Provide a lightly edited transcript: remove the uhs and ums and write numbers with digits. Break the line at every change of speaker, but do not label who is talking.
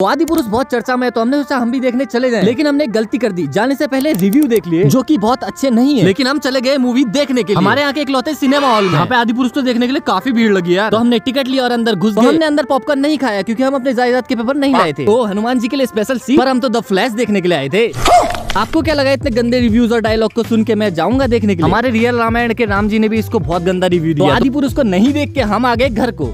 तो आदि पुरुष बहुत चर्चा में है, तो हमने सोचा हम भी देखने चले जाएं। लेकिन हमने गलती कर दी, जाने से पहले रिव्यू देख लिए जो कि बहुत अच्छे नहीं है। लेकिन हम चले गए मूवी देखने के लिए। हमारे यहाँ के इकलौते सिनेमा हॉल में, यहाँ पे आदि पुरुष को देखने के लिए काफी भीड़ लगी यार। तो हमने टिकट लिया और अंदर घुस गए। हमने अंदर पॉपकॉर्न नहीं खाया क्योंकि हम अपने जायदाद के पेपर नहीं लाए थे। तो हनुमान जी के लिए स्पेशल सीट, पर हम तो द फ्लैश देखने के लिए आए थे। आपको क्या लगा इतने गंदे रिव्यूज और डायलॉग को सुन के मैं जाऊंगा देखने के लिए? हमारे रियल रामायण के राम जी ने भी इसको बहुत गंदा रिव्यू दिया। तो आदि पुरुष को नहीं देख के हम आ गए घर को।